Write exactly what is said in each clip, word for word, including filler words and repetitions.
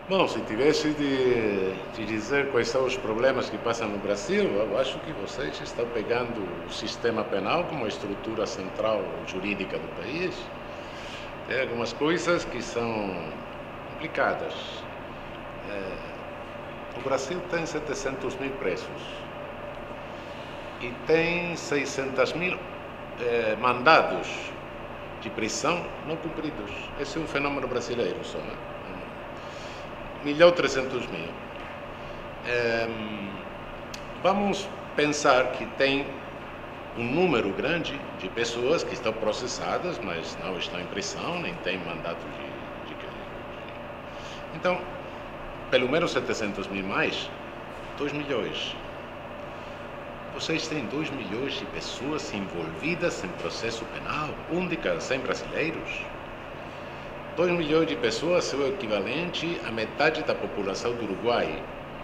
Bom, se tivesse de, de dizer quais são os problemas que passam no Brasil, eu acho que vocês estão pegando o sistema penal como a estrutura central jurídica do país. Tem algumas coisas que são complicadas. É, o Brasil tem setecentos mil presos e tem seiscentos mil é, mandados de prisão não cumpridos. Esse é um fenômeno brasileiro só, né? um milhão e trezentos mil. É, vamos pensar que tem um número grande de pessoas que estão processadas, mas não estão em prisão, nem têm mandato de, de, de... Então, pelo menos setecentos mil mais, dois milhões. Vocês têm dois milhões de pessoas envolvidas em processo penal, um de cada cem brasileiros. dois milhões de pessoas é o equivalente à metade da população do Uruguai.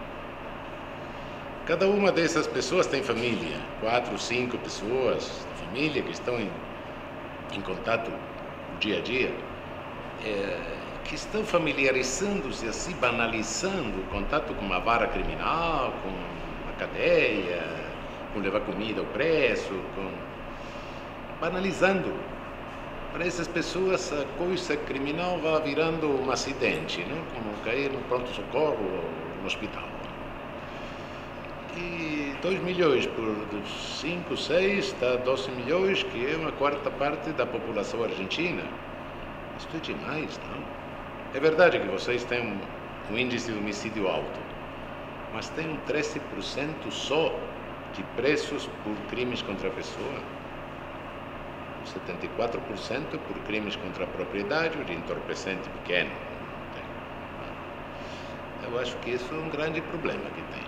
Cada uma dessas pessoas tem família, quatro, cinco pessoas de família que estão em, em contato no dia a dia, é, que estão familiarizando-se, assim, banalizando o contato com uma vara criminal, com a cadeia, com levar comida ao preço, com... banalizando. Para essas pessoas, a coisa criminal vai virando um acidente, né? Como cair no pronto-socorro ou no hospital. E dois milhões por cinco, seis, dá doze milhões, que é uma quarta parte da população argentina. Isso é demais, não? É verdade que vocês têm um, um índice de homicídio alto, mas tem um treze por cento só de presos por crimes contra a pessoa. setenta e quatro por cento por crimes contra a propriedade ou de entorpecente pequeno. Eu acho que isso é um grande problema que tem.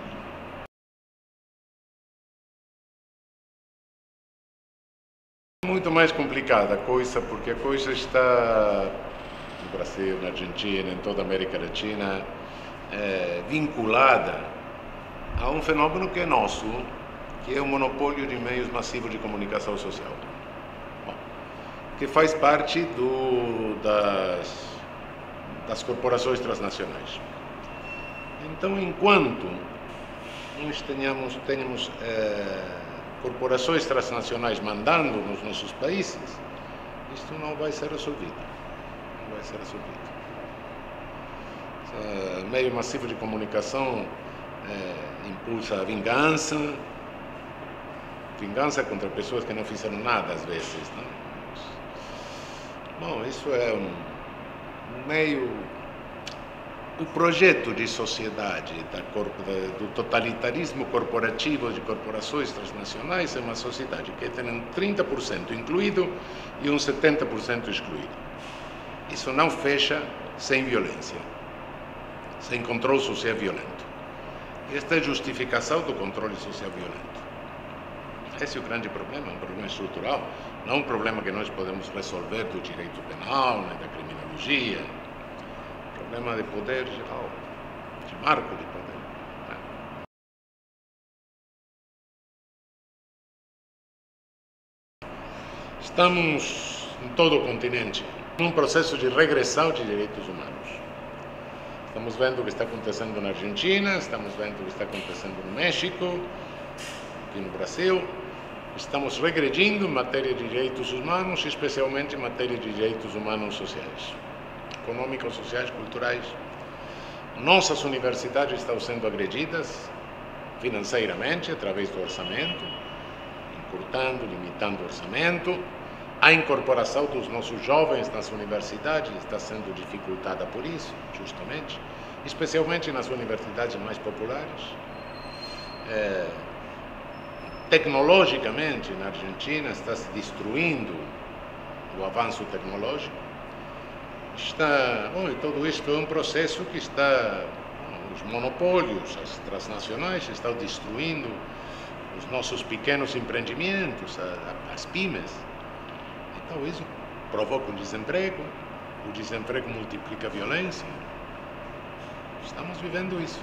Muito mais complicada a coisa, porque a coisa está no Brasil, na Argentina, em toda a América Latina, é, vinculada a um fenômeno que é nosso, que é o monopólio de meios massivos de comunicação social, que faz parte do, das, das corporações transnacionais. Então, enquanto nós tenhamos, tenhamos é, corporações transnacionais mandando nos nossos países, isto não vai ser resolvido. Não vai ser resolvido. O meio massivo de comunicação é, impulsa a vingança, vingança contra pessoas que não fizeram nada às vezes, não? Bom, isso é um meio... O projeto de sociedade da, do totalitarismo corporativo de corporações transnacionais é uma sociedade que tem um trinta por cento incluído e um setenta por cento excluído. Isso não fecha sem violência, sem controle social violento. Esta é a justificação do controle social violento. Esse é o grande problema, um problema estrutural, não um problema que nós podemos resolver do direito penal, nem da criminologia, um problema de poder geral, de marco de poder. Estamos em todo o continente num processo de regressão de direitos humanos. Estamos vendo o que está acontecendo na Argentina, estamos vendo o que está acontecendo no México, aqui no Brasil. Estamos regredindo em matéria de direitos humanos, especialmente em matéria de direitos humanos sociais, econômicos, sociais, culturais. Nossas universidades estão sendo agredidas financeiramente, através do orçamento, encurtando, limitando o orçamento. A incorporação dos nossos jovens nas universidades está sendo dificultada por isso, justamente, especialmente nas universidades mais populares. É, Tecnologicamente, na Argentina, está se destruindo o avanço tecnológico. Está, bom, e tudo isto é um processo que está, bom, os monopólios, as transnacionais estão destruindo os nossos pequenos empreendimentos, as pymes. Então isso provoca um desemprego, o desemprego multiplica a violência. Estamos vivendo isso.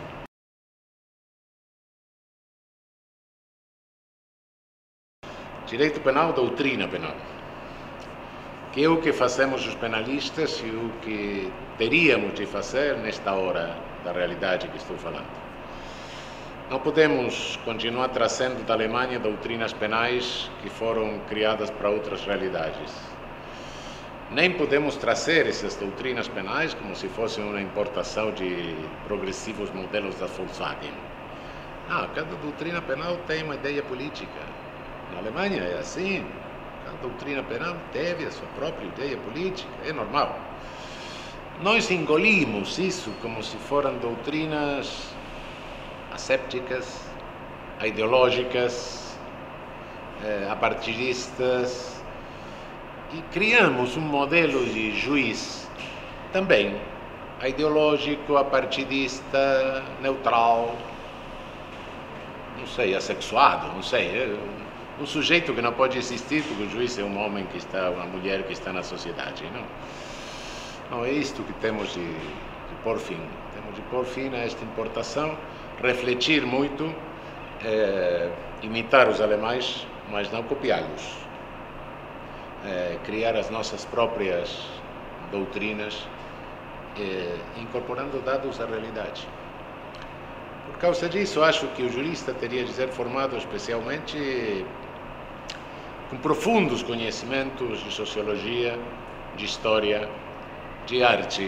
Direito penal, doutrina penal. que é o que fazemos os penalistas e o que teríamos de fazer nesta hora da realidade que estou falando. Não podemos continuar trazendo da Alemanha doutrinas penais que foram criadas para outras realidades. Nem podemos trazer essas doutrinas penais como se fossem uma importação de progressivos modelos da Volkswagen. Não, cada doutrina penal tem uma ideia política. Na Alemanha é assim. Cada doutrina penal teve a sua própria ideia política. É normal. Nós engolimos isso como se foram doutrinas assépticas, ideológicas, eh, apartidistas, e criamos um modelo de juiz também ideológico, apartidista, neutral, não sei, assexuado, não sei, é um sujeito que não pode existir porque o juiz é um homem que está, uma mulher que está na sociedade, não? Não é isto que temos de, de pôr fim. Temos de pôr fim a esta importação, refletir muito, é, imitar os alemães, mas não copiá-los. É, criar as nossas próprias doutrinas, é, incorporando dados à realidade. Por causa disso, acho que o jurista teria de ser formado especialmente com profundos conhecimentos de sociologia, de história, de arte,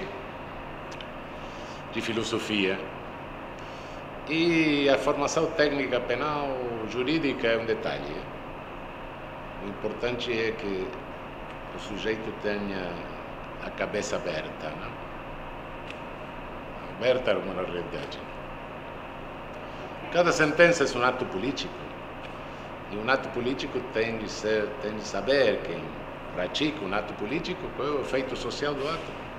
de filosofia. E a formação técnica penal jurídica é um detalhe. O importante é que o sujeito tenha a cabeça aberta, não? Aberta a uma realidade. Cada sentença é um ato político, e um ato político tem de ser, tem de saber quem pratica um ato político qual é o efeito social do ato.